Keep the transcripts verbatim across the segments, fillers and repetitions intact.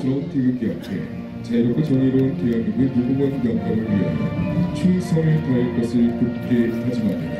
자랑스러운 태극기 앞에 자유롭고 정의로운 대한민국의 무궁한 영광을 위하여 충성을 다할 것을 굳게 다짐합니다.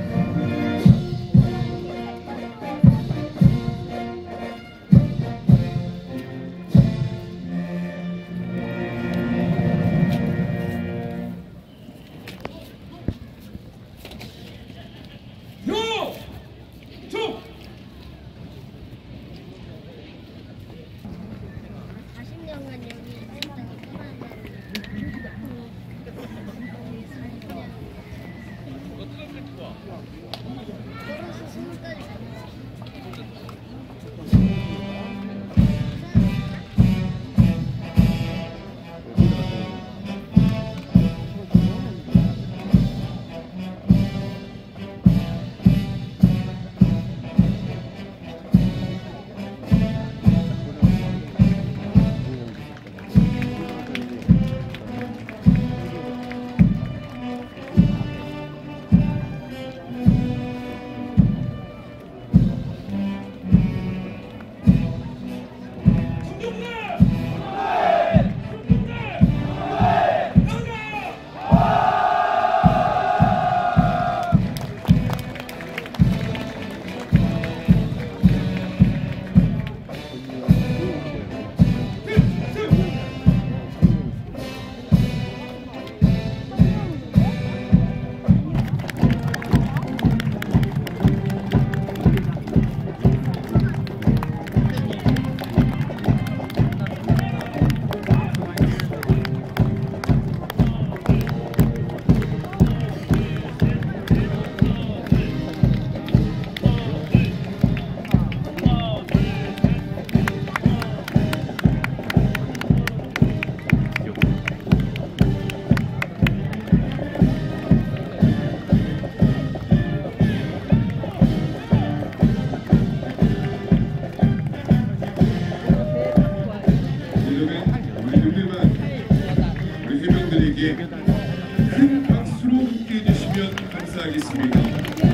큰 박수로 함께해 주시면 감사하겠습니다.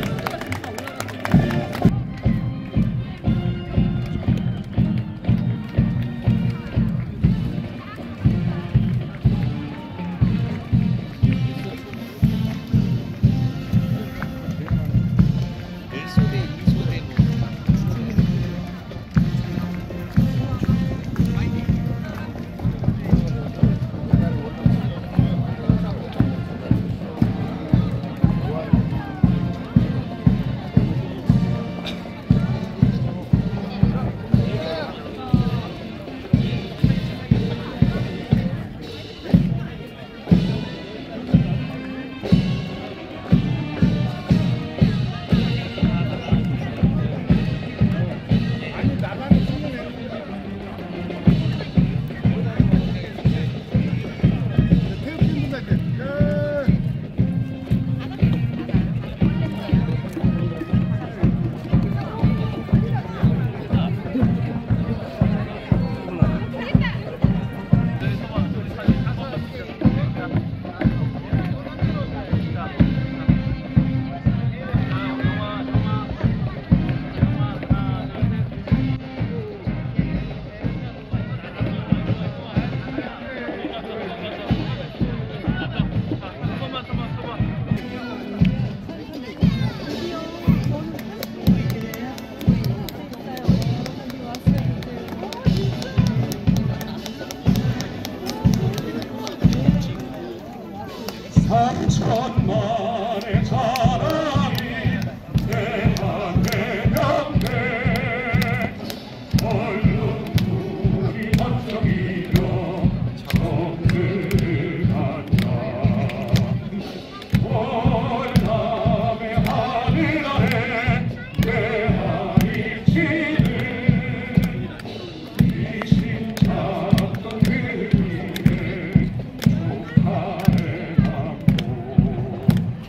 삼천만의 사랑이 대한해병대 얼른 우리 번쩍이며 정들을 간다. 월남의 하늘 아래 외하리 치는 이 심장던 그림에 축하해.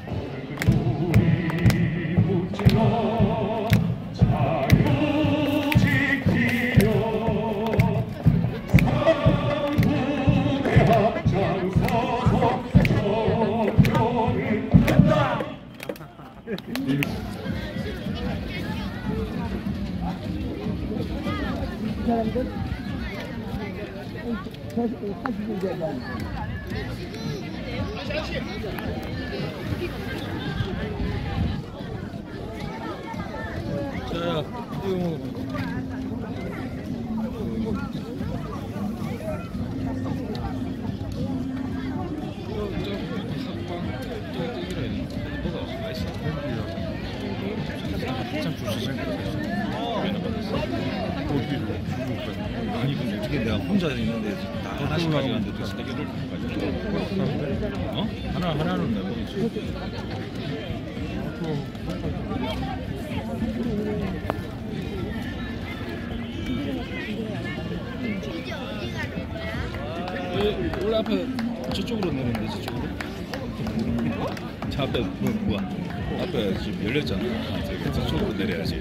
사십일 대장. 자, 이거 아니 근데 어떻게 내가 혼자 있는데 나 하나씩 가져갔는데 또 세 개를 가져가? 어? 하나 하나는 내 거겠지. 어, 원래 앞에 저쪽으로 내는데 저쪽으로. 저 앞에 뭐 뭐야? 앞에 지금 열렸잖아. 아, 저기 저쪽으로 내려야지.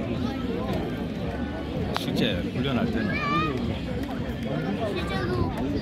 어? 실제 훈련할 때는.